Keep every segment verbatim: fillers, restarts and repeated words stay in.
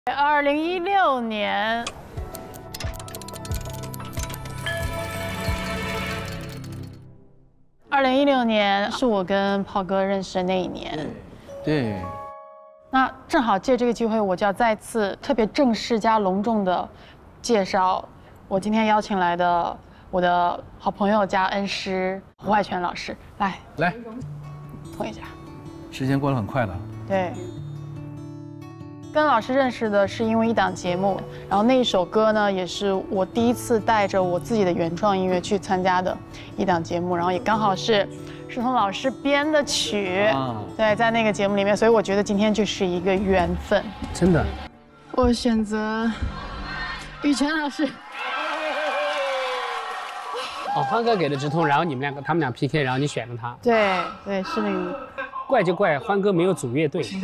二零一六年，二零一六年是我跟炮哥认识的那一年。 对。 那正好借这个机会，我就要再次特别正式加隆重的介绍我今天邀请来的我的好朋友加恩师胡海泉老师。来来， 碰一下。 时间过得很快了。 对。 跟老师认识的是因为一档节目，然后那一首歌呢，也是我第一次带着我自己的原创音乐去参加的一档节目，然后也刚好是是从老师编的曲，啊、对，在那个节目里面，所以我觉得今天就是一个缘分。 真的， 我选择羽泉老师。 哦，欢哥给的直通，然后你们两个他们俩 P K， 然后你选了他。 对对，是那个。 怪就怪欢哥没有组乐队， 因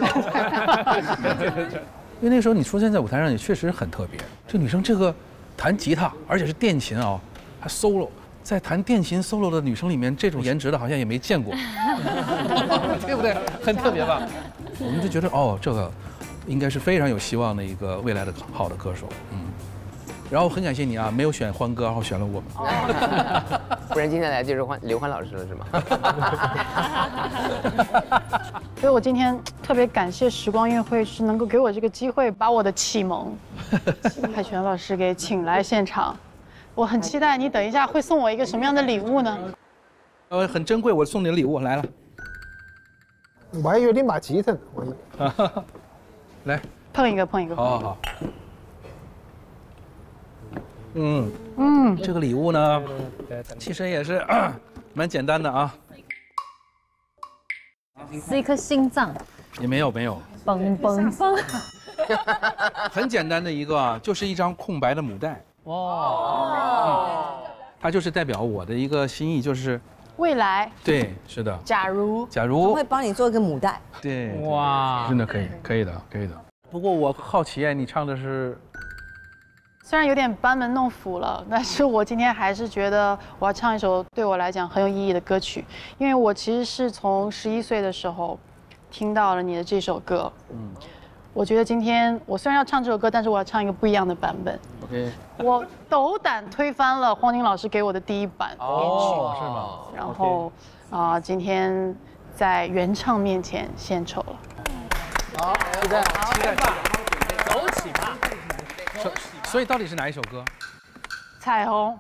为那时候你出现在舞台上也确实很特别。这女生这个弹吉他，而且是电琴啊，还 solo， 在弹电琴 solo 的女生里面，这种颜值的好像也没见过，对不对？很特别吧？我们就觉得哦，这个应该是非常有希望的一个未来的好的歌手，嗯。然后很感谢你啊，没有选欢哥，然后选了我们。 不然今天来就是欢刘欢老师了，是吗？ 所以我今天特别感谢时光音乐会，是能够给我这个机会，把我的启蒙海泉老师给请来现场。我很期待你等一下会送我一个什么样的礼物呢？ 呃，很珍贵，我送你的礼物来了。 我还以为你把吉他呢，我来碰一个，碰一个。 好好好。 嗯嗯，这个礼物呢，其实也是蛮简单的啊。 是一颗心脏。 也没有没有。 嘣嘣嘣。 很简单的一个，就是一张空白的母带。哇。它就是代表我的一个心意，就是未来。 对，是的。 假如。 假如。 会帮你做一个母带。 对。 哇。 真的可以，可以的，可以的。不过我好奇哎，你唱的是？ 虽然有点班门弄斧了，但是我今天还是觉得我要唱一首对我来讲很有意义的歌曲，因为我其实是从十一岁的时候听到了你的这首歌。嗯，我觉得今天我虽然要唱这首歌，但是我要唱一个不一样的版本。 OK。 我斗胆推翻了黄宁老师给我的第一版编曲， 哦，是吗？ 然后啊、呃，今天在原唱面前献丑了。 好，期待，期待， 走起吧。 所以到底是哪一首歌？ 彩虹。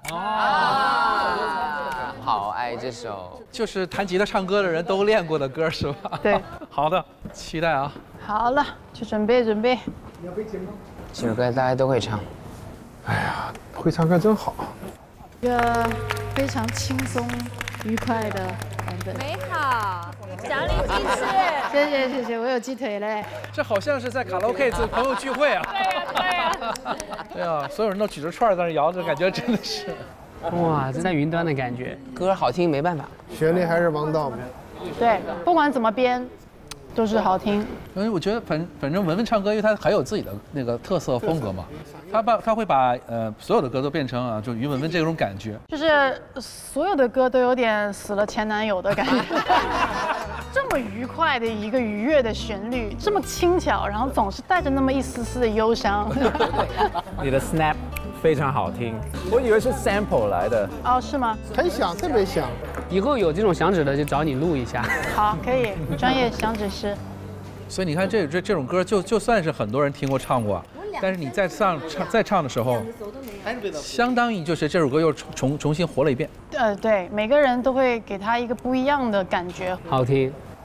啊，好爱这首， 就是弹吉他、唱歌的人都练过的歌，是吧？ 对。 好的，期待啊。 好了，就准备准备。 你要背景吗？ 这首歌大家都会唱。 哎呀，会唱歌真好。 一个非常轻松愉快的版本。 美好，奖励鸡翅。 谢谢谢谢，我有鸡腿嘞。 这好像是在卡拉 OK 做朋友聚会啊。 对呀对呀。 对啊，所有人都举着串在那摇着，感觉真的是。 哇，这在云端的感觉。 歌好听没办法。 旋律还是王道嘛。 对，不管怎么编，都是好听。 因为我觉得反反正文文唱歌，因为他还有自己的那个特色风格嘛，他把他会把呃所有的歌都变成啊，就于文文这种感觉。 就是所有的歌都有点死了前男友的感觉。这么愉快的一个愉悦的旋律，这么轻巧，然后总是带着那么一丝丝的忧伤。 你的 snap 非常好听，我以为是 sample 来的。 哦，是吗？ 很响，特别响。 以后有这种响指的就找你录一下。 好，可以，专业响指师。 所以你看这这这种歌就就算是很多人听过唱过，但是你再唱唱再唱的时候，相当于就是这首歌又重重新活了一遍。 呃，对，每个人都会给他一个不一样的感觉。 好听。